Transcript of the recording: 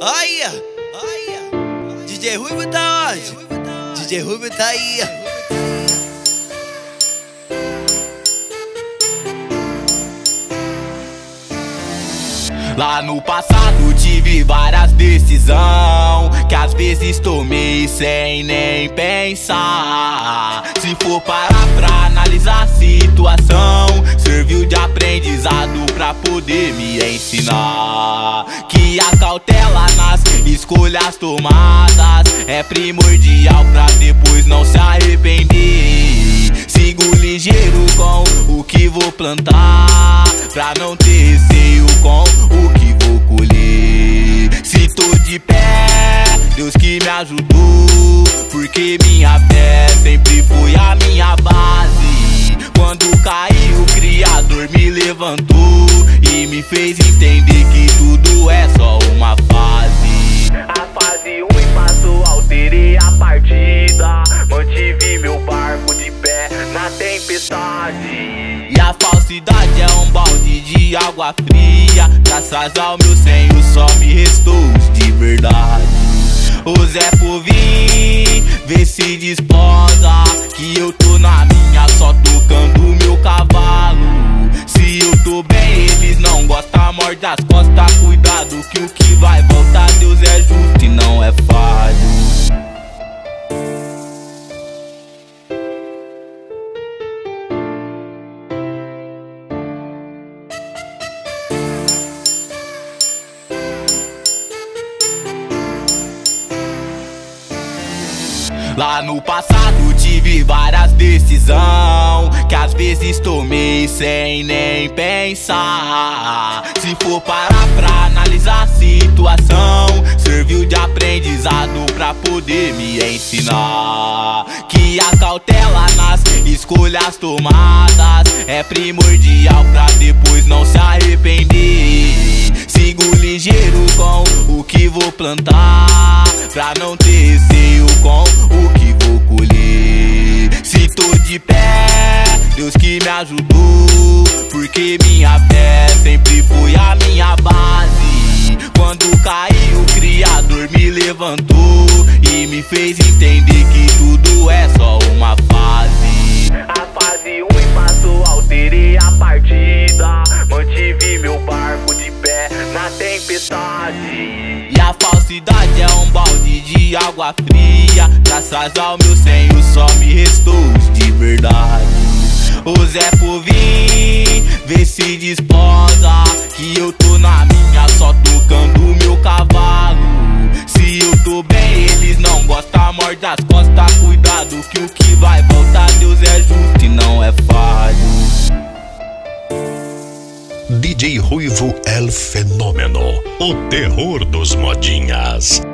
Olha, DJ Ruivo tá onde? DJ Ruivo tá aí. Lá no passado tive várias decisões que às vezes tomei sem nem pensar. Se for parar pra analisar a situação, serviu de aprendizado pra poder me ensinar que a cautela nas escolhas tomadas é primordial pra depois não se arrepender. Sigo ligeiro com o que vou plantar, pra não ter receio com o que vou colher. Se tô de pé, Deus que me ajudou, porque minha fé sempre foi a minha base. Quando caí, o Criador me levantou e me fez entender que tudo é só uma fase. A fase ruim passou, alterei a partida, mantive meu barco de pé na tempestade. E a falsidade é um balde de água fria, graças ao meu Senhor só me restou os de verdade. O Zé Povinho, vê se disposa, que eu tô na minha só tocando meu cavalo. Se eu tô bem, eles não gostam, morde as costas, cuidado que o que vai voltar, Deus é justo e não é falho. Lá no passado tive várias decisões que às vezes tomei sem nem pensar. Se for parar pra analisar a situação, serviu de aprendizado pra poder me ensinar que a cautela nas escolhas tomadas é primordial pra depois não se arrepender. Sigo ligeiro com o que vou plantar, pra não ter receio com o que vou colher. Se tô de pé, Deus que me ajudou, porque minha fé sempre foi a minha base. Quando caí, o Criador me levantou e me fez entender que tudo é só uma fase. A fase ruim passou, alterei a partida, mantive meu barco de pé na tempestade. E a falsidade é um balde de água fria, graças ao meu Senhor só me restou os de verdade. O Zé Povinho, vê se disposa, que eu tô na minha só tocando meu cavalo. Se eu tô bem, eles não gostam, morde as costas, cuidado que o que vai voltar, Deus é justo e não é falho. DJ Ruivo El Fenômeno, o terror dos modinhas.